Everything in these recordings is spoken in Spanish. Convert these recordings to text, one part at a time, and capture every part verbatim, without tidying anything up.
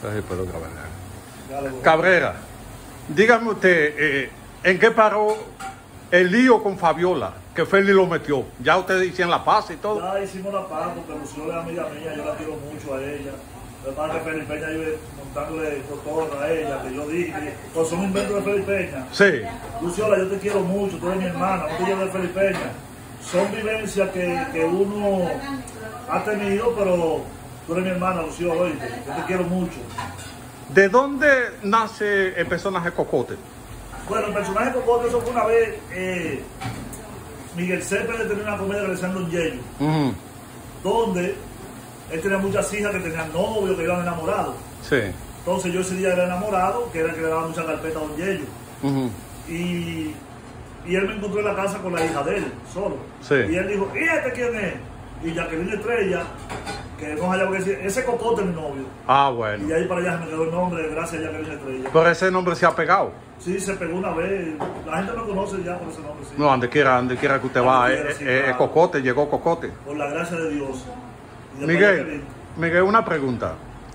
Sí, puedo grabar. Cabrera, dígame usted, eh, ¿en qué paró el lío con Fabiola? Que Feli lo metió. Ya ustedes hicieron la paz y todo. Ya hicimos la paz porque Lucio es amiga mía, yo la quiero mucho a ella. Lo que pasa es que Feli Peña vive montándole cotorra a ella, que yo dije, pues son inventos de Feli Peña. Sí. Luciola, yo te quiero mucho, tú eres mi hermana, no te llevo de Feli Peña. Son vivencias que, que uno ha tenido, pero tú eres mi hermana, Luciola, oíste, yo te quiero mucho. ¿De dónde nace el personaje Cocote? Bueno, el personaje Cocote, eso fue una vez, eh, Miguel Cepeda tenía una comedia realizando en Yello, uh-huh. donde él tenía muchas hijas que tenían novios, que iban enamorados. Sí. Entonces yo ese día era enamorado, que era el que le daba mucha carpeta a Don Yello. Uh-huh. y, y él me encontró en la casa con la hija de él, solo. Sí. Y él dijo, ¿y este quién es? Y Jacqueline Estrella, que no haya que decir, ese Cocote es mi novio. Ah, bueno. Y ahí para allá se me quedó el nombre, gracias a Jacqueline Estrella. Pero ese nombre se ha pegado. Sí, se pegó una vez. La gente me conoce ya por ese nombre, sí. No, donde quiera, donde quiera que usted va, es sí, eh, claro. Cocote, llegó Cocote. Por la gracia de Dios. De Miguel, Miguel, una pregunta.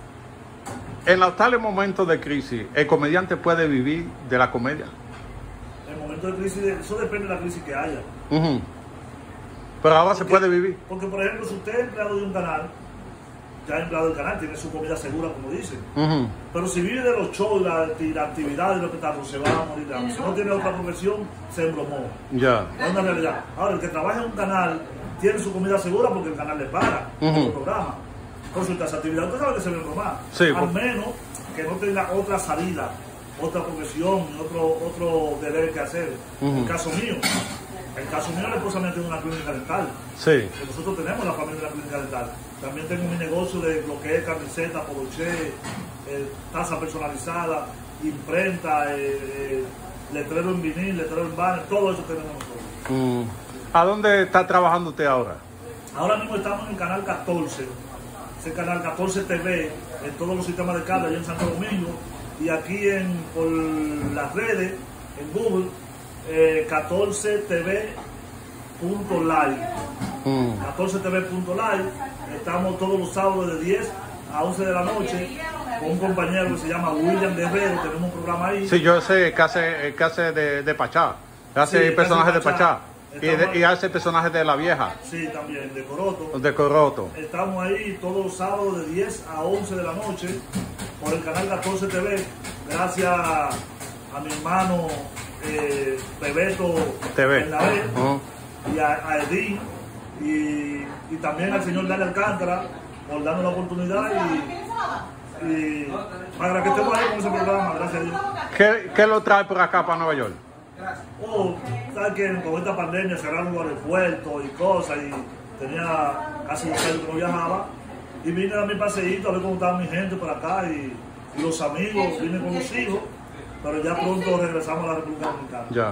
En los tales momentos de crisis, ¿el comediante puede vivir de la comedia? En momentos de crisis, eso depende de la crisis que haya. Uh-huh. Pero ahora porque, se puede vivir. Porque, por ejemplo, si usted es empleado de un canal, ya empleado del canal, tiene su comida segura, como dicen. Uh-huh. Pero si vive de los shows, la, la actividad y lo que está, pues se va a morir. Digamos. Si no tiene otra profesión, se embromó. Ya. Es una realidad. Ahora, el que trabaja en un canal tiene su comida segura porque el canal le paga uh-huh. el programa. Consulta esa actividad, usted sabe que se va a embromar. Sí, al pues. menos que no tenga otra salida, otra profesión, otro, otro deber que hacer. Uh-huh. En el caso mío. En el caso mío, la esposa mía tiene una clínica dental. Sí. Que nosotros tenemos la familia de la clínica dental. También tengo mi negocio de lo que es camiseta, poloché, eh, taza personalizada, imprenta, eh, eh, letrero en vinil, letrero en banner, todo eso tenemos nosotros. Mm. ¿A dónde está trabajando usted ahora? Ahora mismo estamos en el canal catorce, ese canal catorce T V, en todos los sistemas de cable allá en Santo Domingo, y aquí en, por las redes, en Google, eh, catorce T V punto live. Mm. catorce T V punto live. Estamos todos los sábados de diez a once de la noche con un compañero que se llama William Guerrero. Tenemos un programa ahí. Sí, yo sé que hace, que hace de, de Pachá. Hace sí, personajes de Pachá. Y, de, y hace personajes de la vieja. Sí, también, de Coroto. De Coroto. Estamos ahí todos los sábados de diez a once de la noche por el canal catorce T V. Gracias a mi hermano eh, Bebeto T V. Uh-huh. Y a, a Edín. Y, y también al señor Dani Alcántara por darnos la oportunidad y, y para que estemos ahí con ese programa, gracias a Dios. ¿Qué, qué lo trae por acá para Nueva York? Oh, sabes que con esta pandemia cerraron los aeropuertos y cosas y tenía casi un año que no viajaba y vine a mi paseíto a ver cómo estaba mi gente por acá y, y los amigos, vine con los hijos, pero ya pronto regresamos a la República Dominicana. Ya.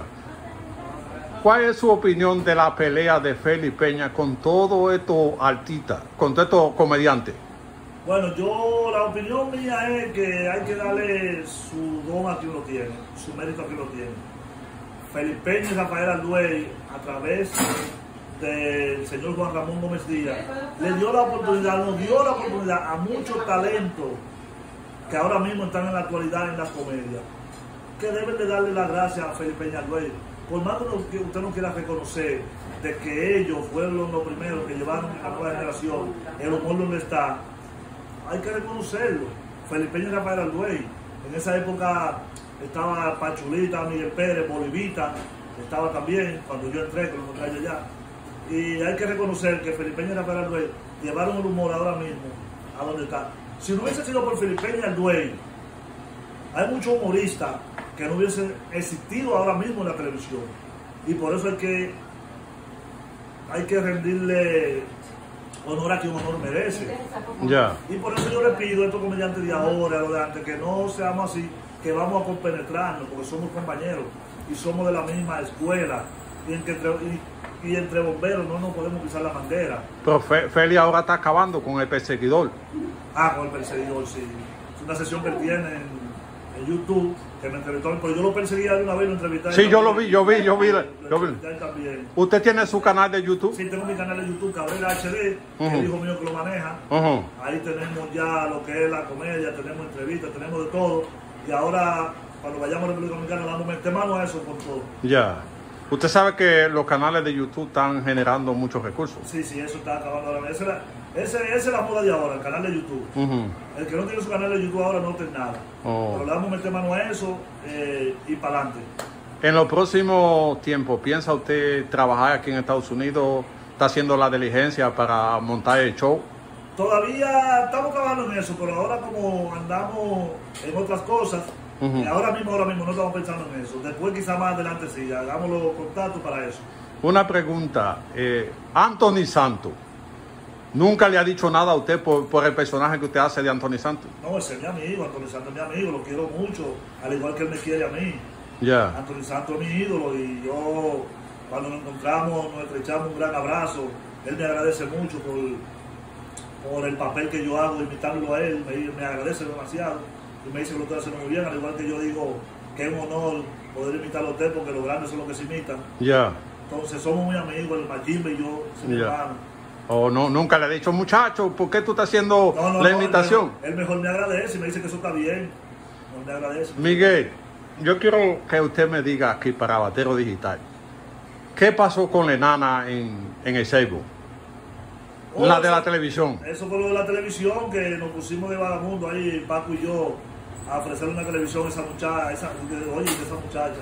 ¿Cuál es su opinión de la pelea de Feli Peña con todos estos artistas, con todos estos comediantes? Bueno, yo, la opinión mía es que hay que darle su don a quien lo tiene, su mérito a quien lo tiene. Feli Peña y Rafael Alduey, a través del señor Juan Ramón Gómez Díaz, le dio la oportunidad, nos dio la oportunidad a muchos talentos que ahora mismo están en la actualidad en las comedias, que deben de darle las gracias a Feli Peña Alduey. Por más que usted no quiera reconocer de que ellos fueron los primeros que llevaron a la nueva generación el humor donde está, hay que reconocerlo. Feli Peña y Rafael Alduey, en esa época estaba Pachulita, Miguel Pérez, Bolivita, estaba también cuando yo entré, que lo encontré allá. Y hay que reconocer que Feli Peña y Rafael Alduey llevaron el humor ahora mismo a donde está. Si no hubiese sido por Feli Peña y Alduey, hay muchos humoristas que no hubiesen existido ahora mismo en la televisión. Y por eso hay que, hay que rendirle honor a quien honor merece. Yeah. Y por eso yo le pido a estos comediantes de ahora, los de antes, que no seamos así, que vamos a compenetrarnos, porque somos compañeros y somos de la misma escuela. Y entre, y, y entre bomberos no nos podemos pisar la bandera. Pero Fe, Feli ahora está acabando con el perseguidor. Ah, con el perseguidor, sí. Es una sesión que tienen en YouTube, que me entrevistó, pero yo lo perseguía de una vez, lo entrevisté. Sí, yo lo vi, yo vi, yo vi. Yo vi. También. ¿Usted tiene su canal de YouTube? Sí, tengo mi canal de YouTube, Cabrera H D, Uh-huh. que es el hijo mío que lo maneja. Uh-huh. Ahí tenemos ya lo que es la comedia, tenemos entrevistas, tenemos de todo. Y ahora, cuando vayamos a República Dominicana, vamos a meter mano a eso con todo. Ya. Usted sabe que los canales de YouTube están generando muchos recursos. Sí, sí, eso está acabando ahora. Esa es la, esa, esa es la moda de ahora, el canal de YouTube. Uh-huh. El que no tiene su canal de YouTube ahora no tiene nada. Oh. Pero le vamos a meter mano a eso eh, y para adelante. En los próximos tiempos, ¿piensa usted trabajar aquí en Estados Unidos? ¿Está haciendo la diligencia para montar el show? Todavía estamos trabajando en eso, pero ahora como andamos en otras cosas, uh-huh. eh, ahora mismo, ahora mismo no estamos pensando en eso. Después quizá más adelante sí, hagamos los contactos para eso. Una pregunta, eh, Anthony Santos, ¿nunca le ha dicho nada a usted por, por el personaje que usted hace de Anthony Santos? No, ese es mi amigo, Anthony Santos es mi amigo, lo quiero mucho, al igual que él me quiere a mí. Ya. Yeah. Anthony Santos es mi ídolo y yo, cuando nos encontramos, nos estrechamos un gran abrazo. Él me agradece mucho por, por el papel que yo hago, imitarlo a él, me, me agradece demasiado y me dice que lo estoy haciendo muy bien, al igual que yo digo que es un honor poder imitarlo a usted porque los grandes son los que se imitan. Ya. Yeah. Entonces somos muy amigos, el Majimbe y yo, somos Yeah. hermanos. Oh, no, nunca le he dicho, muchacho, ¿por qué tú estás haciendo no, no, la no, imitación? Él, él mejor me agradece y me dice que eso está bien. No me agradece. Miguel, yo quiero que usted me diga aquí para Batero Digital, ¿qué pasó con la enana en, en el Facebook? Oh, la de la televisión. Eso fue lo de la televisión, que nos pusimos de vagamundo ahí, Paco y yo, a ofrecerle una televisión a esa muchacha, esa, oye, esa muchacha,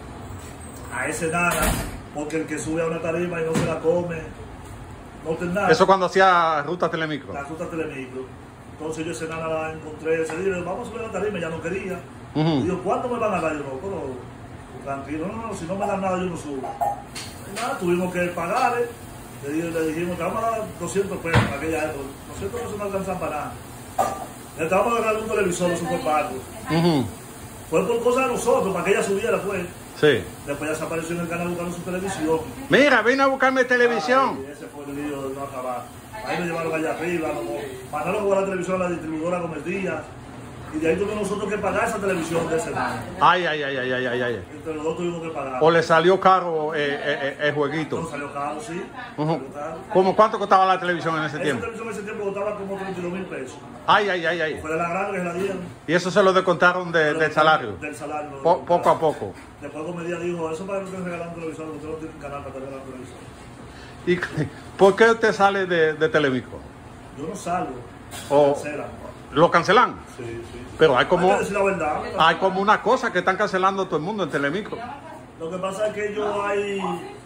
a ese nana, porque el que sube a una tarima y no se la come, no tiene nada. Eso cuando hacía Ruta Telemicro. La Ruta Telemicro. Entonces yo ese nana la encontré, ese día, vamos a subir a la tarima, ya no quería. Uh-huh. Y digo, ¿cuánto me van a dar? Yo no, pero tranquilo, no, no, si no me dan nada yo no subo. Y nada, tuvimos que pagarle. Le, le dijimos, te vamos a dar doscientos pesos en aquella época. doscientos pesos no alcanzan para nada. Le estábamos agarrando un televisor, un superpaco. Uh-huh. Fue por cosa de nosotros, para que ella subiera, pues. Sí. Después ya se apareció en el canal buscando su televisión. Mira, vine a buscarme televisión. Ay, ese fue el lío de no acabar. Ahí nos llevaron allá arriba, nos mandaron a jugar la televisión a la distribuidora Gómez Díaz. Y de ahí tuvimos nosotros que pagar esa televisión de ese año. Ay, ay, ay, ay, ay, ay, ay. Entre los dos tuvimos que pagar. ¿O le salió caro eh, eh, eh, el jueguito? No, salió caro, sí. Uh-huh. Salió caro. ¿Cómo cuánto costaba la televisión en ese esa tiempo? Esa televisión en ese tiempo costaba como treinta y dos mil pesos. Ay, ay, ay, ay. Fue de la grande que se la dieron. ¿Y eso se lo descontaron de, del salario? Del salario. No, po poco a poco. Después Gómez Díaz dijo, eso para que ustedes regalen un televisor, ustedes no tienen canal para regalar un televisor. ¿Y por qué usted sale de, de Telemicro? Yo no salgo. O, cancelan. ¿Lo cancelan? Sí, sí. Pero hay como, hay, que decir la verdad, hay como una cosa que están cancelando todo el mundo en Telemicro. Lo que pasa es que yo hay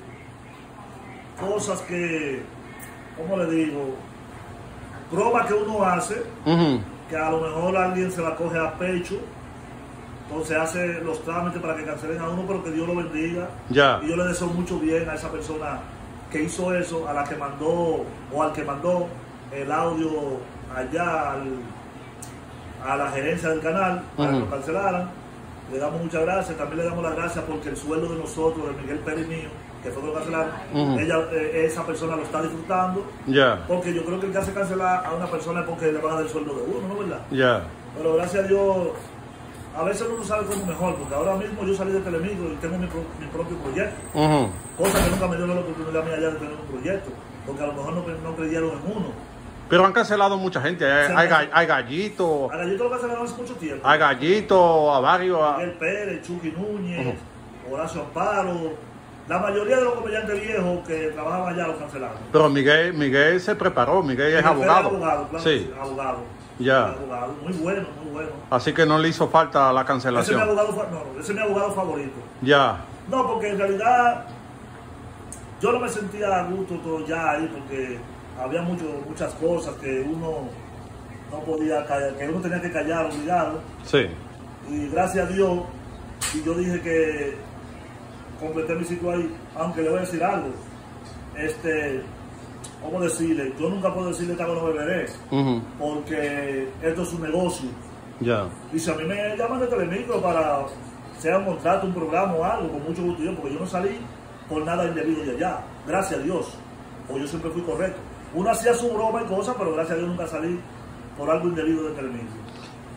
cosas que, ¿cómo le digo? Pruebas que uno hace, uh-huh. que a lo mejor alguien se la coge a pecho, entonces hace los trámites para que cancelen a uno, pero que Dios lo bendiga. Ya. Y yo le deseo mucho bien a esa persona que hizo eso, a la que mandó, o al que mandó el audio allá al, a la gerencia del canal para uh-huh. que lo cancelaran. Le damos muchas gracias, también le damos las gracias porque el sueldo de nosotros, de Miguel Pérez mío, que fue que lo cancelaron, uh-huh. ella, eh, esa persona lo está disfrutando. Yeah. Porque yo creo que el que hace cancelar a una persona es porque le van a dar el sueldo de uno, ¿no es verdad? Yeah. Pero gracias a Dios, a veces uno sabe cómo mejor, porque ahora mismo yo salí de Telemicro y tengo mi, pro, mi propio proyecto. Uh-huh. Cosa que nunca me dio la oportunidad a mí allá de tener un proyecto, porque a lo mejor no, no creyeron en uno. Pero han cancelado mucha gente. Hay, hay, hay, hay Gallito. A Gallito lo cancelaron hace mucho tiempo. Hay Gallito, a varios. A... Miguel Pérez, Chucky Núñez, uh-huh. Horacio Amparo. La mayoría de los comediantes viejos que trabajaban allá lo cancelaron. Pero Miguel, Miguel se preparó. Miguel, Miguel es abogado. Es abogado, claro. Sí. Abogado. Ya. Abogado. Muy bueno, muy bueno. Así que no le hizo falta la cancelación. Ese es mi abogado, no, ese es mi abogado favorito. Ya. No, porque en realidad yo no me sentía a gusto todo ya ahí porque había mucho, muchas cosas que uno no podía callar, que uno tenía que callar obligado. Sí. Y gracias a Dios, y yo dije que completé mi ciclo ahí, aunque le voy a decir algo. Este, ¿cómo decirle? Yo nunca puedo decirle que no beberé, uh-huh. porque esto es un negocio. Ya. Yeah. Y si a mí me llaman de Telemicro para sea un contrato, un programa o algo, con mucho gusto yo, porque yo no salí por nada indebido de allá, gracias a Dios, porque yo siempre fui correcto. Uno hacía su broma y cosas, pero gracias a Dios nunca salí por algo indebido de Telemicro.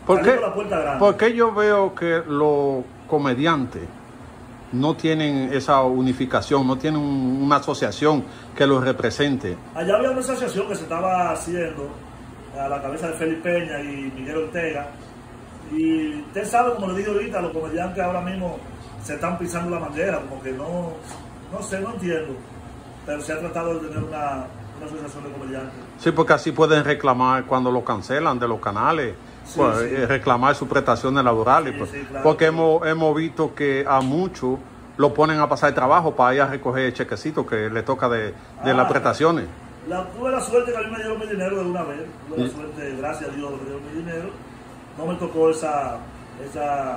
¿Por Salí qué, por la puerta grande. porque yo veo que los comediantes no tienen esa unificación, no tienen un- una asociación que los represente? Allá había una asociación que se estaba haciendo a la cabeza de Felipe Peña y Miguel Ortega. Y usted sabe, como le dije ahorita, los comediantes ahora mismo se están pisando la manguera, como que no, no sé, no entiendo. Pero se ha tratado de tener una, una asociación de comediantes. Sí, porque así pueden reclamar cuando lo cancelan de los canales, Sí, pues, sí. eh, reclamar sus prestaciones laborales. Sí, pues, sí, claro. porque hemos, hemos visto que a muchos lo ponen a pasar trabajo para ir a recoger el chequecito que le toca de, de Ah. las prestaciones. La, tuve la suerte que a mí me dieron mi dinero de una vez. Tuve la Sí. suerte, gracias a Dios, que me dieron mi dinero. No me tocó esa, esa,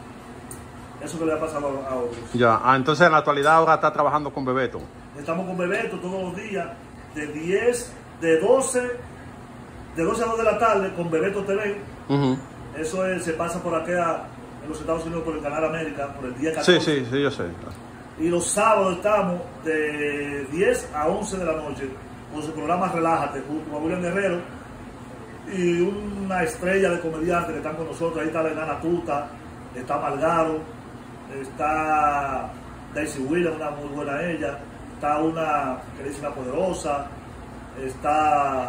eso que le ha pasado a, a otros. Ya, ah, entonces en la actualidad ahora está trabajando con Bebeto. Estamos con Bebeto todos los días, de diez, de doce, de doce a dos de la tarde con Bebeto T V. Ujú. Eso es, se pasa por aquí a- en los Estados Unidos por el Canal América, por el día Sí, catorce. sí, sí, yo sé. Y los sábados estamos de diez a once de la noche con su programa Relájate, junto a William Guerrero y una estrella de comediantes que están con nosotros. Ahí está la enana Tuta, está Malgaro, está Daisy Williams, una muy buena ella, está una que dice La Poderosa, está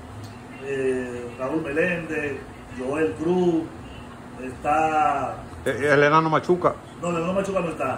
eh, Raúl Meléndez, Joel Cruz, está... Eh, El enano Machuca. No, no, no Machuca no está.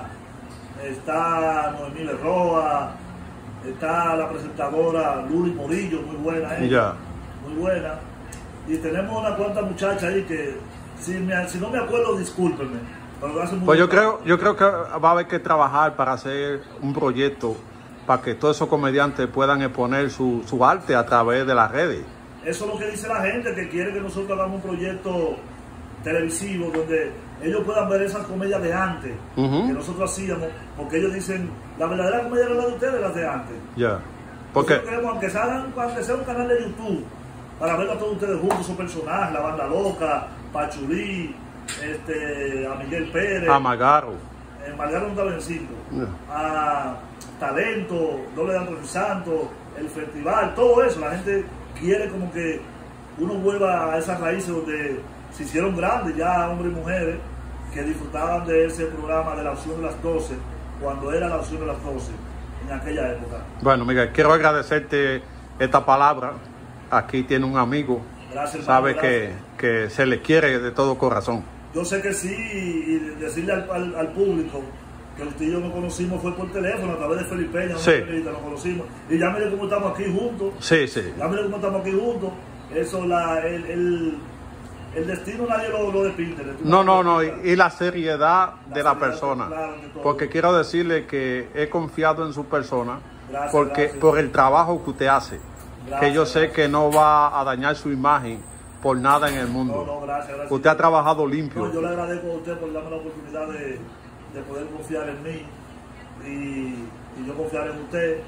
Está Noemí Roa, está la presentadora Luli Morillo, muy buena ella, Ya. muy buena. Y tenemos una cuanta muchacha ahí que, si, me- si no me acuerdo, discúlpenme. Pero lo hacen muy Pues yo bien. creo, yo creo que va a haber que trabajar para hacer un proyecto para que todos esos comediantes puedan exponer su, su arte a través de las redes. Eso es lo que dice la gente, que quiere que nosotros hagamos un proyecto televisivo donde ellos puedan ver esas comedias de antes Ujú. que nosotros hacíamos, porque ellos dicen, la verdadera comedia era la de ustedes, las de antes. Ya. Porque, Nosotros queremos, aunque sea, aunque sea un canal de YouTube, para verlo a todos ustedes juntos, sus personajes, la Banda Loca, Pachulí, este, a Miguel Pérez, a Magaro. eh, Margarito Tabencito, Ya. a Talento, Doble de Antonio Santo, el festival, todo eso. La gente quiere como que uno vuelva a esas raíces donde se hicieron grandes ya hombres y mujeres que disfrutaban de ese programa de la opción de las doce, cuando era la opción de las doce, en aquella época. Bueno, Miguel, quiero agradecerte esta palabra. Aquí tiene un amigo. Gracias, hermano, Sabe gracias. que, que se le quiere de todo corazón. Yo sé que sí, y decirle al, al- al público que usted y yo nos conocimos fue por teléfono, a través de Felipe Peña, Sí. una periodista, nos conocimos. Y ya mire cómo estamos aquí juntos, Sí, sí. ya mire cómo estamos aquí juntos. Eso, la, el, el, el destino nadie lo, lo despinte. el destino No, no, nadie no. lo Y, quita. y la seriedad La de la seriedad, persona. claro, de todo. Porque quiero decirle que he confiado en su persona. Gracias, Porque gracias. por el trabajo que usted hace. Gracias, Que yo sé gracias. que no va a dañar su imagen por nada en el mundo. No, no, gracias, gracias. Usted ha trabajado No, limpio. yo le agradezco a usted por darme la oportunidad de, de poder confiar en mí y, y yo confiar en usted.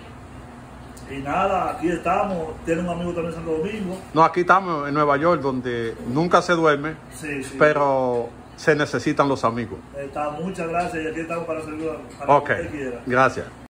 Y nada, aquí estamos. Tiene un amigo también en Santo Domingo. No, aquí estamos en Nueva York, donde nunca se duerme, Sí, sí. pero se necesitan los amigos. Está, muchas gracias y aquí estamos para servir a para Ok, lo que usted quiera. gracias.